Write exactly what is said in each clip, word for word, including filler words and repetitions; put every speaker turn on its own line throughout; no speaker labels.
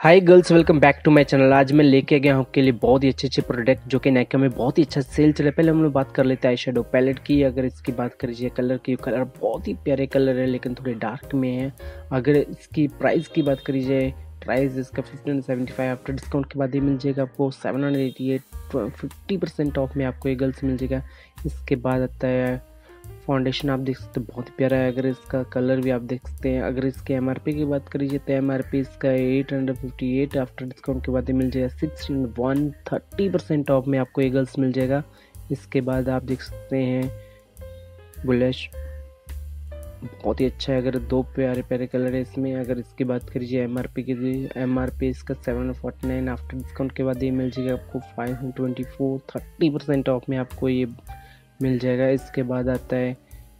Hi girls, welcome back to my channel. आज मैं लेके गया हूँ आपके लिए बहुत ही अच्छे अच्छे प्रोडक्ट जो कि नायका में बहुत ही अच्छा सेल चल रहा है। पहले हम लोग बात कर लेते हैं आई शेडो पैलेट की। अगर इसकी बात करिए कलर की, कलर बहुत ही प्यारे कलर है लेकिन थोड़े डार्क में है। अगर इसकी प्राइस की बात करी जाए, प्राइस इसका fifteen seventy five after discount के बाद ही मिल जाएगा आपको seven hundred eighty eight fifty percent off में आपको ये गर्ल्स मिल जाएगा। इसके बाद आता है फाउंडेशन, आप देख सकते हैं बहुत ही प्यारा है। अगर इसका कलर भी आप देख सकते हैं। अगर इसके एमआरपी की बात करिए तो एमआरपी इसका eight hundred fifty eight after discount के बाद ही मिल जाएगा six one thirty percent off में आपको ये गर्ल्स मिल जाएगा। इसके बाद आप देख सकते हैं बुलिश, बहुत ही अच्छा है। अगर दो प्यारे प्यारे कलर है इसमें। अगर इसकी बात करिए एमआरपी की, एमआरपी इसका seven forty nine after discount के बाद ये मिल जाएगा आपको five twenty four thirty percent off में आपको ये मिल जाएगा। इसके बाद आता है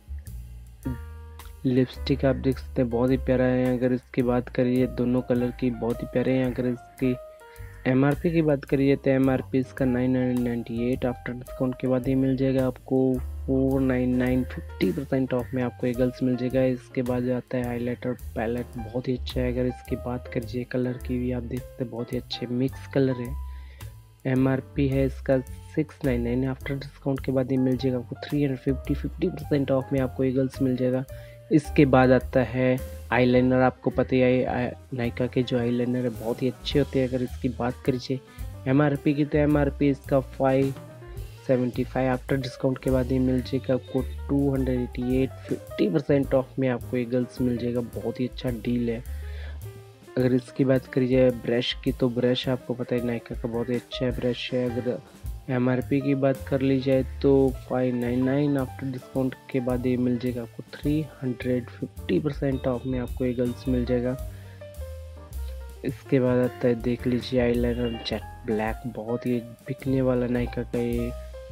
लिपस्टिक, आप देख सकते हैं बहुत ही प्यारा है। अगर इसकी बात करिए दोनों कलर की बहुत ही प्यारे हैं। अगर इसकी एमआरपी की बात करिए तो एमआरपी इसका nine hundred ninety eight after discount के बाद ये मिल जाएगा आपको four nine nine fifty percent off में आपको ये गर्ल्स मिल जाएगा। इसके बाद आता है हाईलाइटर पैलेट, बहुत ही अच्छा है। अगर इसकी बात करिए कलर की भी आप देख सकते हैं बहुत ही अच्छे मिक्स कलर है। एमआरपी है इसका six nine nine after discount के बाद ये मिल जाएगा आपको three hundred fifty fifty percent off में आपको ये गर्ल्स मिल जाएगा। इसके बाद आता है आईलाइनर, आपको पता ही है नायका के जो आईलाइनर है बहुत ही अच्छे होते हैं। अगर इसकी बात करिए एमआरपी की तो एमआरपी इसका five seventy five after discount के बाद ये मिल जाएगा आपको two hundred eighty eight fifty percent off में आपको ये गर्ल्स मिल जाएगा। बहुत ही अच्छा डील है। अगर इसकी बात करी जाए ब्रश की तो ब्रश आपको पता है नायका का बहुत ही अच्छा है ब्रश है। अगर एमआरपी की बात कर ली जाए तो five nine nine after discount के बाद ये मिल जाएगा आपको three hundred fifty percent off में आपको ये गर्ल्स मिल जाएगा। इसके बाद आता है देख लीजिए आईलाइनर जेट ब्लैक, बहुत ही बिकने वाला नायका का ये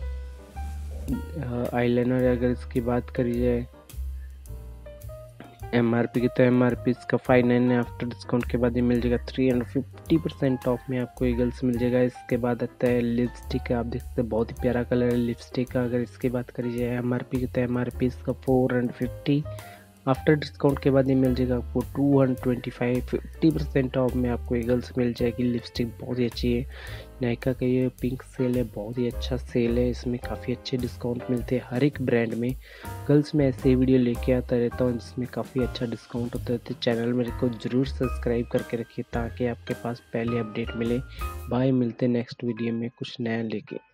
आईलाइनर है। अगर इसकी बात करी जाए एमआरपी की तो एमआरपी इसका फाइव नाइन आफ्टर डिस्काउंट के बाद ये मिल जाएगा three hundred fifty percent off में आपको ये गर्ल्स मिल जाएगा। इसके बाद आता है लिपस्टिक, आप देख सकते हैं बहुत ही प्यारा कलर है लिपस्टिक का। अगर इसकी बात करी जाए एमआरपी की तो एमआरपी इसका four hundred fifty after discount के बाद ये मिल जाएगा आपको two hundred twenty five fifty percent off में आपको ये गर्ल्स मिल जाएगी। लिपस्टिक बहुत ही अच्छी है। नायका का ये पिंक सेल है, बहुत ही अच्छा सेल है। इसमें काफ़ी अच्छे डिस्काउंट मिलते हैं हर एक ब्रांड में। गर्ल्स में ऐसे वीडियो लेके आता रहता हूँ जिसमें काफ़ी अच्छा डिस्काउंट होता है, तो चैनल मेरे को ज़रूर सब्सक्राइब करके रखिए ताकि आपके पास पहले अपडेट मिले। बाय, मिलते नेक्स्ट वीडियो में कुछ नया लेके।